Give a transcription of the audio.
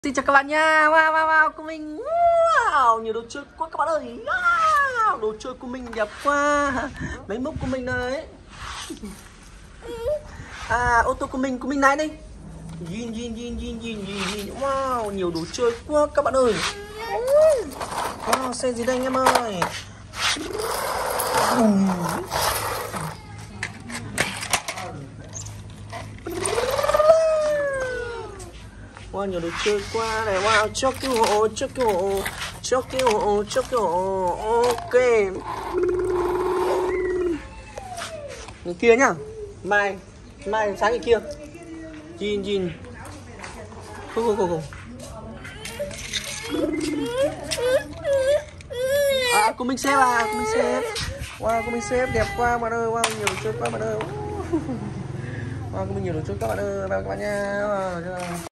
Xin chào các bạn nha. Wow, của mình. Wow, nhiều đồ chơi quá các bạn ơi. Wow, đồ chơi của mình đẹp quá. Máy móc của mình đấy. Ô tô của mình này đây. Zin. Wow, nhiều đồ chơi quá các bạn ơi. Wow, xe gì đây anh em ơi. Wow, nhiều đồ chơi quá này. Wow, cho cứu hộ. Ok. Người kia nhá. Mai sáng người kia. Zin. Không. Của mình xếp Wow, của mình xếp đẹp quá bạn ơi. Wow, nhiều đồ chơi quá bạn ơi. Wow, của mình nhiều đồ chơi quá bạn ơi. Các bạn nha.